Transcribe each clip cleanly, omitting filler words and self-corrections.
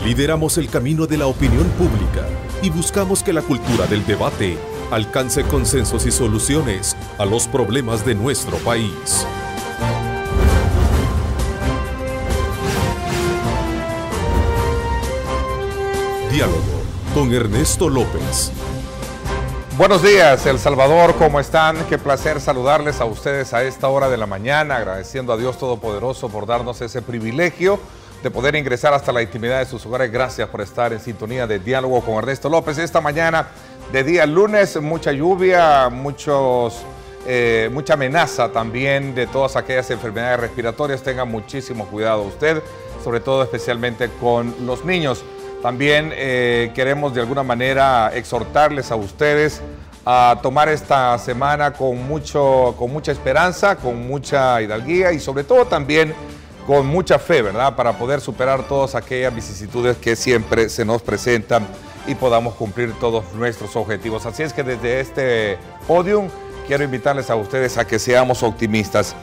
Lideramos el camino de la opinión pública y buscamos que la cultura del debate alcance consensos y soluciones a los problemas de nuestro país. Diálogo con Ernesto López. Buenos días, El Salvador, ¿cómo están? Qué placer saludarles a ustedes a esta hora de la mañana, agradeciendo a Dios Todopoderoso por darnos ese privilegio de poder ingresar hasta la intimidad de sus hogares. Gracias por estar en sintonía de Diálogo con Ernesto López. Esta mañana de día lunes, mucha lluvia, mucha amenaza también de todas aquellas enfermedades respiratorias. Tenga muchísimo cuidado usted, sobre todo especialmente con los niños. También queremos de alguna manera exhortarles a ustedes a tomar esta semana con mucha esperanza, con mucha hidalguía y sobre todo también con mucha fe, ¿verdad? Para poder superar todas aquellas vicisitudes que siempre se nos presentan y podamos cumplir todos nuestros objetivos. Así es que desde este podium quiero invitarles a ustedes a que seamos optimistas.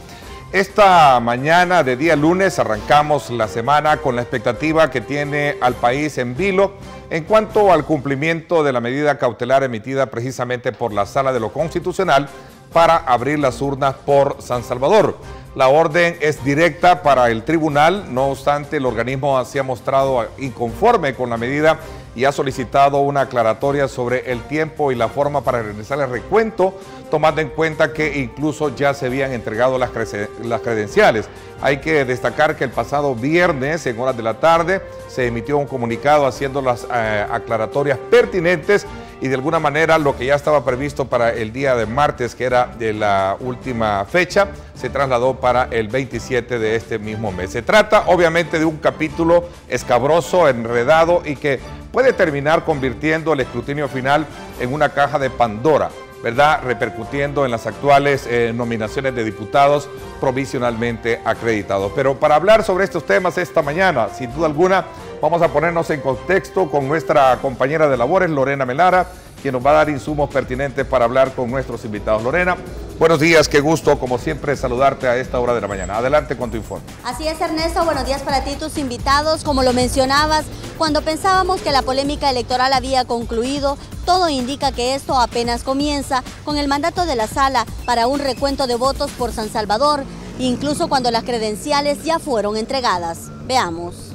Esta mañana de día lunes arrancamos la semana con la expectativa que tiene al país en vilo en cuanto al cumplimiento de la medida cautelar emitida precisamente por la Sala de lo Constitucional para abrir las urnas por San Salvador. La orden es directa para el tribunal, no obstante el organismo se ha mostrado inconforme con la medida y ha solicitado una aclaratoria sobre el tiempo y la forma para realizar el recuento, tomando en cuenta que incluso ya se habían entregado las credenciales. Hay que destacar que el pasado viernes, en horas de la tarde, se emitió un comunicado haciendo las aclaratorias pertinentes y de alguna manera lo que ya estaba previsto para el día de martes, que era de la última fecha, se trasladó para el 27 de este mismo mes. Se trata obviamente de un capítulo escabroso, enredado y que puede terminar convirtiendo el escrutinio final en una caja de Pandora, ¿verdad? Repercutiendo en las actuales nominaciones de diputados provisionalmente acreditados. Pero para hablar sobre estos temas esta mañana, sin duda alguna, vamos a ponernos en contexto con nuestra compañera de labores, Lorena Melara, quien nos va a dar insumos pertinentes para hablar con nuestros invitados. Lorena, buenos días, qué gusto, como siempre, saludarte a esta hora de la mañana. Adelante con tu informe. Así es, Ernesto, buenos días para ti y tus invitados. Como lo mencionabas, cuando pensábamos que la polémica electoral había concluido, todo indica que esto apenas comienza con el mandato de la Sala para un recuento de votos por San Salvador, incluso cuando las credenciales ya fueron entregadas. Veamos.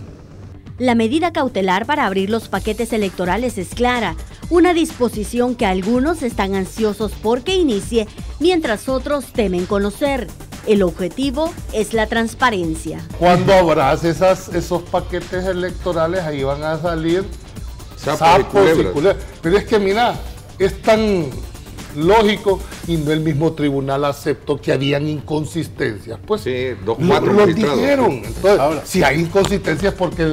La medida cautelar para abrir los paquetes electorales es clara, una disposición que algunos están ansiosos porque inicie, mientras otros temen conocer. El objetivo es la transparencia. Cuando abras esos paquetes electorales, ahí van a salir sapos y culebras. Pero es que mira, es tan lógico y no el mismo tribunal aceptó que habían inconsistencias. Pues sí, lo dijeron. Entonces, ahora, si hay inconsistencias porque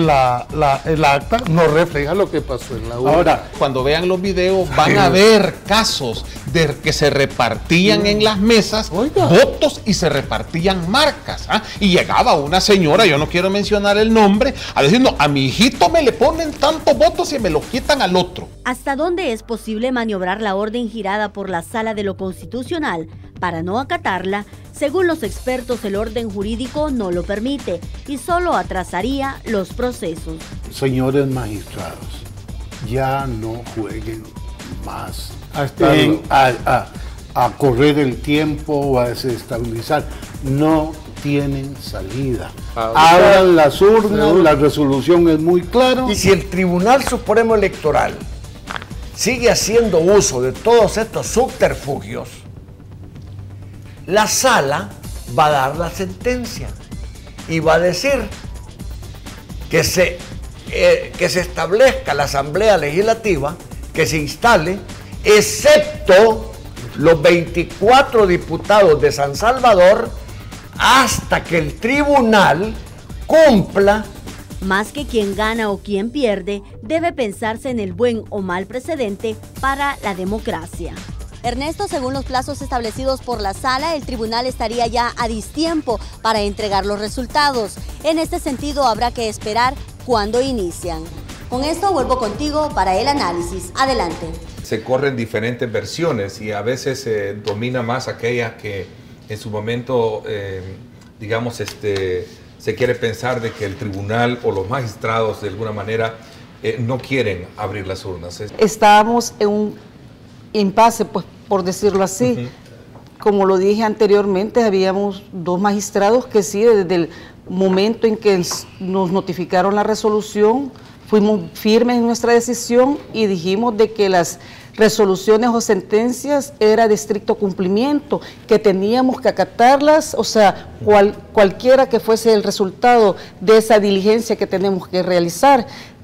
el acta no refleja lo que pasó en la urna. Ahora, cuando vean los videos van a ver casos de que se repartían en las mesas votos y se repartían marcas. Y llegaba una señora, yo no quiero mencionar el nombre, a decir, no, a mi hijito me le ponen tantos votos y me lo quitan al otro. ¿Hasta dónde es posible maniobrar la orden girada por la Sala de lo Constitucional para no acatarla? Según los expertos, el orden jurídico no lo permite y solo atrasaría los procesos. Señores magistrados, ya no jueguen más a correr el tiempo o a desestabilizar. No tienen salida. Abran las urnas, la resolución es muy clara. Y si el Tribunal Supremo Electoral sigue haciendo uso de todos estos subterfugios, la Sala va a dar la sentencia y va a decir que se establezca la Asamblea Legislativa, que se instale, excepto los 24 diputados de San Salvador, hasta que el tribunal cumpla. Más que quien gana o quien pierde, debe pensarse en el buen o mal precedente para la democracia. Ernesto, según los plazos establecidos por la Sala, el tribunal estaría ya a distiempo para entregar los resultados. En este sentido, habrá que esperar cuándo inician. Con esto vuelvo contigo para el análisis. Adelante. Se corren diferentes versiones y a veces domina más aquella que en su momento, se quiere pensar de que el tribunal o los magistrados de alguna manera no quieren abrir las urnas. Estábamos en un impasse, pues, por decirlo así. Como lo dije anteriormente, habíamos 2 magistrados que sí, desde el momento en que nos notificaron la resolución, fuimos firmes en nuestra decisión y dijimos de que las resoluciones o sentencias era de estricto cumplimiento, que teníamos que acatarlas, o sea, cualquiera que fuese el resultado de esa diligencia que tenemos que realizar.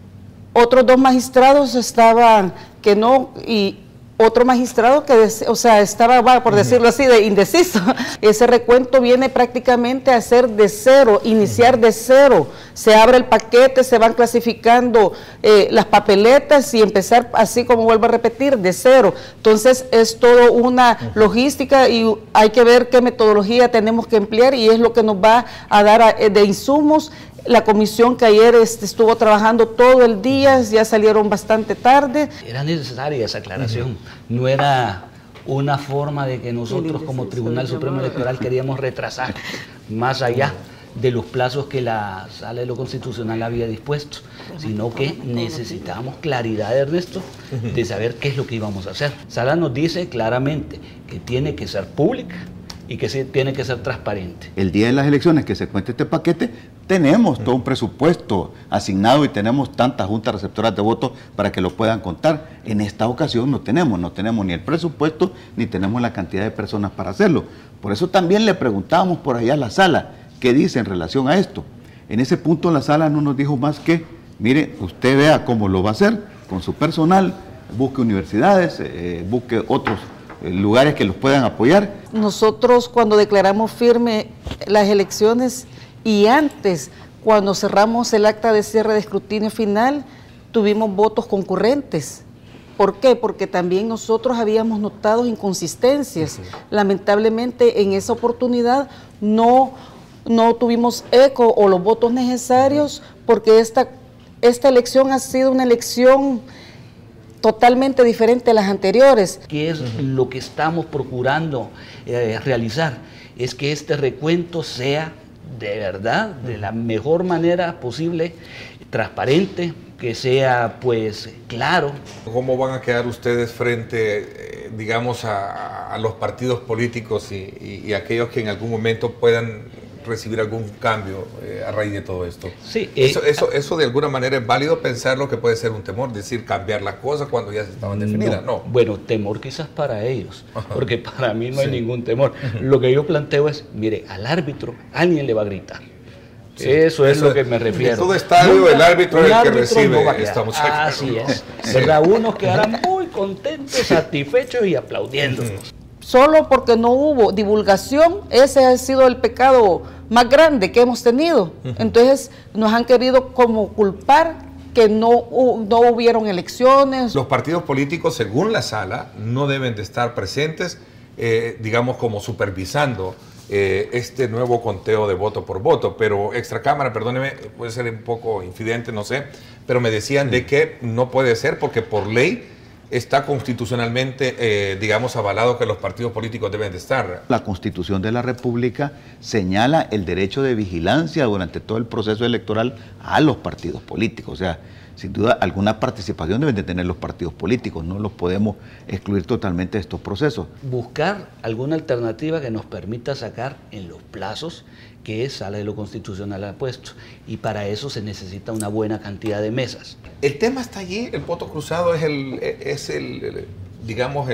Otros 2 magistrados estaban que no, y otro magistrado que, o sea, estaba, por decirlo así, de indeciso. Ese recuento viene prácticamente a ser de cero, iniciar de cero. Se abre el paquete, se van clasificando las papeletas y empezar, así como vuelvo a repetir, de cero. Entonces es todo una logística y hay que ver qué metodología tenemos que emplear y es lo que nos va a dar de insumos. La comisión que ayer estuvo trabajando todo el día, ya salieron bastante tarde. Era necesaria esa aclaración, no era una forma de que nosotros como Tribunal Supremo Electoral queríamos retrasar más allá de los plazos que la Sala de lo Constitucional había dispuesto, sino que necesitábamos claridad, Ernesto, de saber qué es lo que íbamos a hacer. Sala nos dice claramente que tiene que ser pública y que sí tiene que ser transparente. El día de las elecciones que se cuente este paquete, tenemos todo un presupuesto asignado y tenemos tantas juntas receptoras de votos para que lo puedan contar. En esta ocasión no tenemos ni el presupuesto ni tenemos la cantidad de personas para hacerlo. Por eso también le preguntábamos por allá a la sala qué dice en relación a esto. En ese punto la sala no nos dijo más que, mire, usted vea cómo lo va a hacer con su personal, busque universidades, busque otros lugares que los puedan apoyar. Nosotros cuando declaramos firme las elecciones y antes, cuando cerramos el acta de cierre de escrutinio final, tuvimos votos concurrentes. ¿Por qué? Porque también nosotros habíamos notado inconsistencias. Lamentablemente en esa oportunidad no tuvimos eco o los votos necesarios porque esta elección ha sido una elección totalmente diferente a las anteriores. ¿Qué es lo que estamos procurando realizar? Es que este recuento sea de verdad, de la mejor manera posible, transparente, que sea pues claro. ¿Cómo van a quedar ustedes frente, digamos, a los partidos políticos y aquellos que en algún momento puedan recibir algún cambio a raíz de todo esto? Sí, eso de alguna manera es válido pensarlo que puede ser un temor, decir cambiar las cosas cuando ya estaban definidas, ¿no? Bueno, temor quizás para ellos, porque para mí no hay ningún temor. Lo que yo planteo es, mire, al árbitro alguien le va a gritar. Sí, eso es lo que me refiero. En todo estadio el árbitro es el que recibe esta muchacha. Así es, ¿verdad? Unos quedarán muy contentos, satisfechos y aplaudiendo. Solo porque no hubo divulgación, ese ha sido el pecado más grande que hemos tenido. Entonces nos han querido como culpar que no hubieron elecciones. Los partidos políticos, según la sala, no deben de estar presentes, digamos, como supervisando este nuevo conteo de voto por voto, pero extracámara, perdóneme, puede ser un poco infidente, no sé, pero me decían de que no puede ser porque por ley está constitucionalmente, digamos, avalado que los partidos políticos deben de estar. La Constitución de la República señala el derecho de vigilancia durante todo el proceso electoral a los partidos políticos. O sea, sin duda, alguna participación deben de tener los partidos políticos, no los podemos excluir totalmente de estos procesos. Buscar alguna alternativa que nos permita sacar en los plazos que Sala de lo Constitucional ha puesto, y para eso se necesita una buena cantidad de mesas. El tema está allí, el voto cruzado es digamos,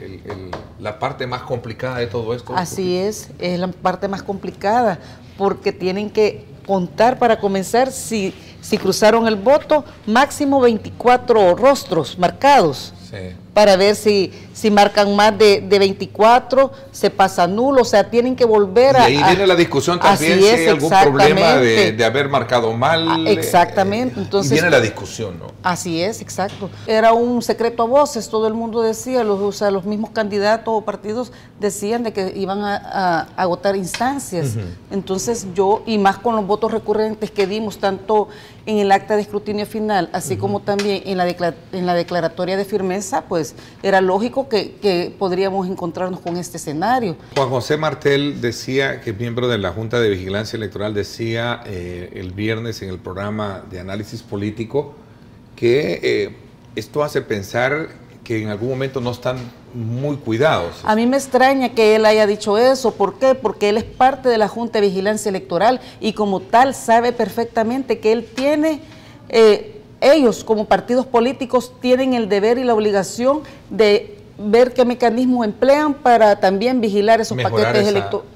la parte más complicada de todo esto. Así es la parte más complicada, porque tienen que contar para comenzar, si cruzaron el voto, máximo 24 rostros marcados. Sí. Para ver si marcan más de 24, se pasa nulo, o sea, tienen que volver a... Y ahí viene la discusión también, si hay algún problema de haber marcado mal. Exactamente. Entonces, y viene la discusión, ¿no? Así es, exacto. Era un secreto a voces, todo el mundo decía, los mismos candidatos o partidos decían de que iban a agotar instancias. Entonces yo, y más con los votos recurrentes que dimos, tanto en el acta de escrutinio final, así como también en la declaratoria de firmeza, pues pues era lógico que podríamos encontrarnos con este escenario. Juan José Martel decía, que es miembro de la Junta de Vigilancia Electoral, decía el viernes en el programa de análisis político que esto hace pensar que en algún momento no están muy cuidados. A mí me extraña que él haya dicho eso. ¿Por qué? Porque él es parte de la Junta de Vigilancia Electoral y como tal sabe perfectamente que él tiene, ellos como partidos políticos tienen el deber y la obligación de ver qué mecanismos emplean para también vigilar esos paquetes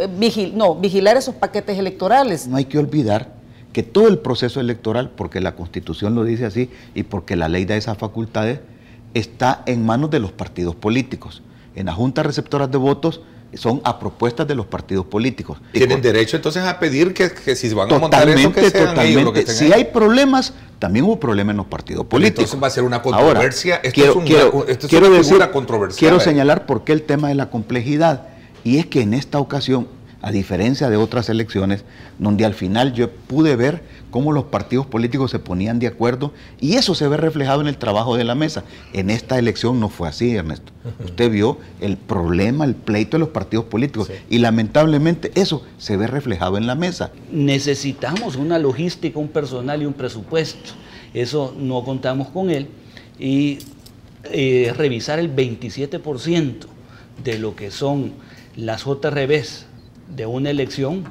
vigilar esos paquetes electorales. No hay que olvidar que todo el proceso electoral, porque la Constitución lo dice así y porque la ley da esas facultades, está en manos de los partidos políticos. En las juntas receptoras de votos son a propuestas de los partidos políticos. ¿Tienen derecho entonces a pedir que si van a montar eso, que sean ellos lo que tengan? Si hay problemas, también hubo problemas en los partidos políticos. Entonces va a ser una controversia. Ahora, esto es una figura controversial. Quiero señalar por qué el tema de la complejidad. Y es que en esta ocasión, a diferencia de otras elecciones, donde al final yo pude ver cómo los partidos políticos se ponían de acuerdo, y eso se ve reflejado en el trabajo de la mesa. En esta elección no fue así, Ernesto. Usted vio el problema, el pleito de los partidos políticos, y lamentablemente eso se ve reflejado en la mesa. Necesitamos una logística, un personal y un presupuesto. Eso no contamos con él. Y revisar el 27% de lo que son las JRBs de una elección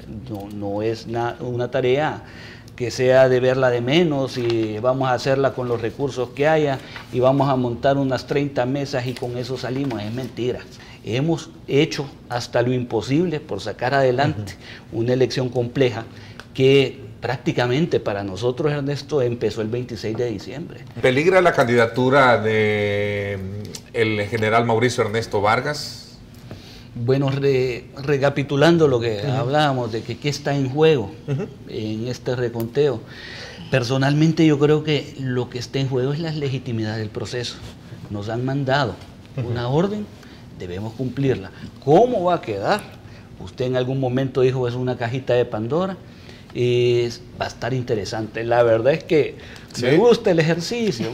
no es una tarea que sea de verla de menos y vamos a hacerla con los recursos que haya y vamos a montar unas 30 mesas y con eso salimos. Es mentira. Hemos hecho hasta lo imposible por sacar adelante una elección compleja que prácticamente para nosotros, Ernesto, empezó el 26 de diciembre. ¿Peligra la candidatura de el general Mauricio Ernesto Vargas? Bueno, recapitulando lo que hablábamos de que qué está en juego en este reconteo, personalmente yo creo que lo que está en juego es la legitimidad del proceso. Nos han mandado una orden, debemos cumplirla. ¿Cómo va a quedar? Usted en algún momento dijo es una cajita de Pandora. Va a estar interesante. La verdad es que me gusta el ejercicio,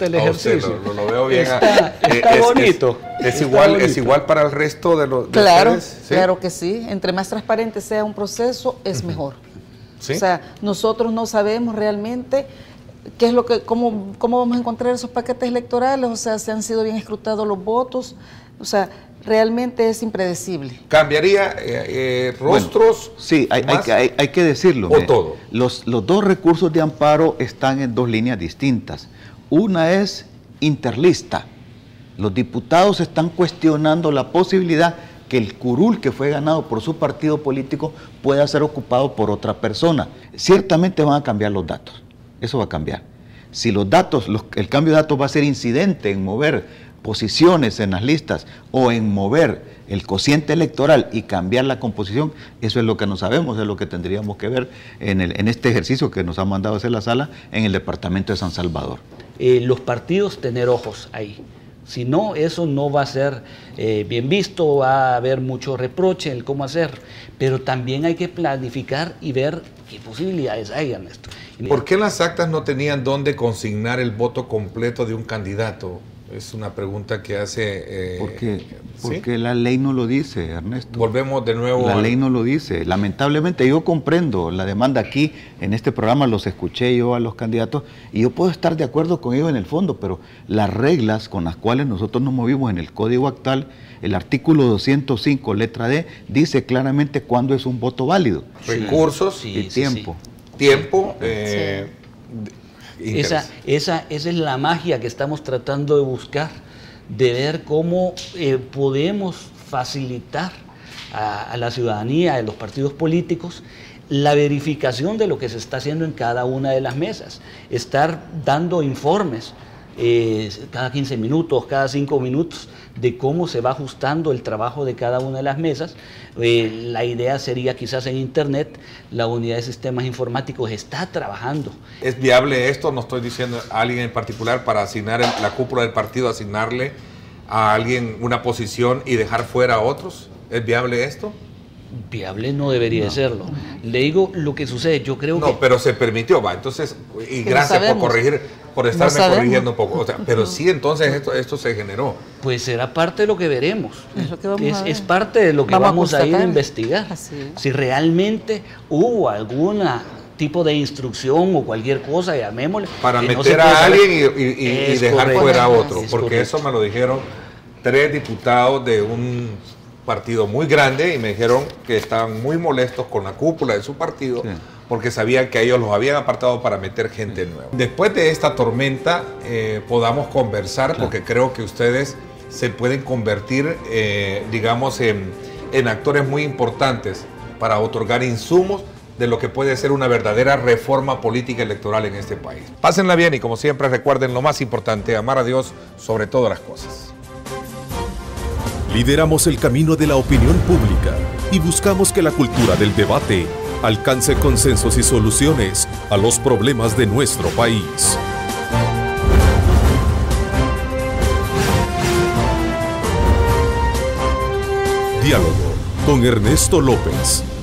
Lo veo bien. Está bonito. Es igual para el resto de los... Claro, claro que sí. Entre más transparente sea un proceso, es mejor. ¿Sí? O sea, nosotros no sabemos realmente qué es lo que, cómo vamos a encontrar esos paquetes electorales, o sea, si han sido bien escrutados los votos, o sea, realmente es impredecible. ¿Cambiaría rostros? Bueno, sí, hay que decirlo. ¿O todo? Los dos recursos de amparo están en dos líneas distintas. Una es interlista. Los diputados están cuestionando la posibilidad que el curul que fue ganado por su partido político pueda ser ocupado por otra persona. Ciertamente van a cambiar los datos. Eso va a cambiar. Si los datos, el cambio de datos va a ser incidente en mover posiciones en las listas o en mover el cociente electoral y cambiar la composición, eso es lo que no sabemos, es lo que tendríamos que ver en este ejercicio que nos ha mandado hacer la sala en el departamento de San Salvador. Los partidos tener ojos ahí. Si no, eso no va a ser bien visto, va a haber mucho reproche en cómo hacer, pero también hay que planificar y ver qué posibilidades hay, Ernesto. ¿Por qué las actas no tenían dónde consignar el voto completo de un candidato? Es una pregunta que hace... Porque la ley no lo dice, Ernesto. Volvemos de nuevo. La ley no lo dice. Lamentablemente yo comprendo la demanda aquí, en este programa los escuché yo a los candidatos y yo puedo estar de acuerdo con ellos en el fondo, pero las reglas con las cuales nosotros nos movimos en el Código Actual, el artículo 205, letra D, dice claramente cuándo es un voto válido. Recursos y tiempo. Tiempo. Esa es la magia que estamos tratando de buscar, de ver cómo podemos facilitar a la ciudadanía, a los partidos políticos, la verificación de lo que se está haciendo en cada una de las mesas, estar dando informes cada 15 minutos, cada 5 minutos, de cómo se va ajustando el trabajo de cada una de las mesas. La idea sería quizás en Internet, la unidad de sistemas informáticos está trabajando. ¿Es viable esto? No estoy diciendo a alguien en particular para asignar la cúpula del partido, asignarle a alguien una posición y dejar fuera a otros. ¿Es viable esto? Viable no debería serlo. Le digo lo que sucede, yo creo que... No, pero se permitió, va, entonces, y gracias por estarme corrigiendo un poco, o sea, pero sí, entonces esto se generó. Pues será parte de lo que veremos, es parte de lo que vamos a ir a investigar, si realmente hubo alguna tipo de instrucción o cualquier cosa, llamémosle. Para meter a alguien y dejar fuera a otro, porque eso me lo dijeron 3 diputados de un partido muy grande y me dijeron que estaban muy molestos con la cúpula de su partido porque sabían que ellos los habían apartado para meter gente nueva. Después de esta tormenta podamos conversar porque creo que ustedes se pueden convertir, digamos, en actores muy importantes para otorgar insumos de lo que puede ser una verdadera reforma política electoral en este país. Pásenla bien y como siempre recuerden lo más importante, amar a Dios sobre todas las cosas. Lideramos el camino de la opinión pública y buscamos que la cultura del debate alcance consensos y soluciones a los problemas de nuestro país. Diálogo con Ernesto López.